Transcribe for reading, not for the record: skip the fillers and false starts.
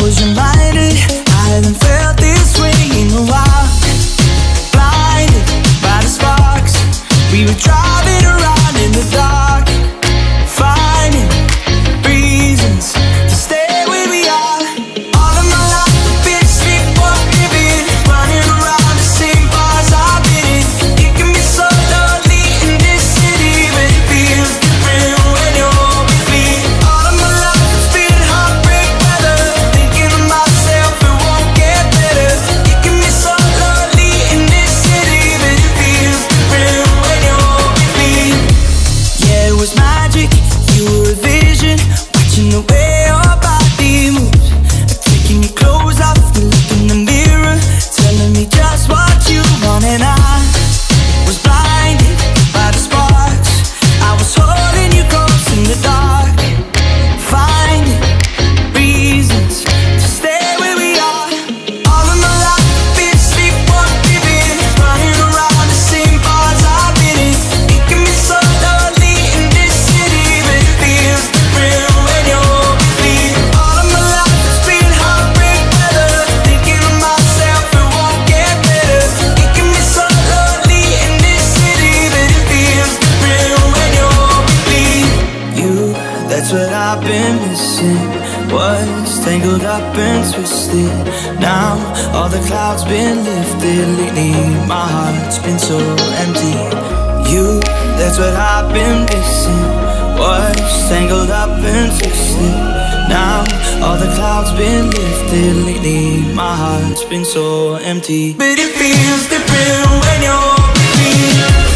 was reminded I haven't felt this way in a while. Blinded by the sparks, we were driving around in the dark, finding reasons to stay where we are. All of my life I've been sleepwalking, running around the same bars I've been in. It can be so lonely in this city, but it feels different when you're with me. All of my life it's been heartbreak weather, thinking of myself, it won't get better. It can be so lonely in this city, but it feels different when you're with me. Yeah, it was magic, you were a vision, watching the way your body moves, taking your clothes off, you look in the mirror, telling me just what you want. And I was blinded by the sparks, I was holding you close in the dark, finding reasons to stay where we are. All of my life I've been sleepwalking, running around the same bars I've been in. It can be so lonely in this city, but it feels different when you're with me. All of my life it's been heartbreak weather, thinking of myself, it won't get better. It can be so lonely in this city, but it feels different when you're with me. You, that's what I've been missing, was tangled up and twisted. Now all the clouds been lifted, lately my heart's been so empty. You, that's what I've been missing, was tangled up and twisted. Now all the clouds been lifted, lately my heart's been so empty. But it feels different when you're with me.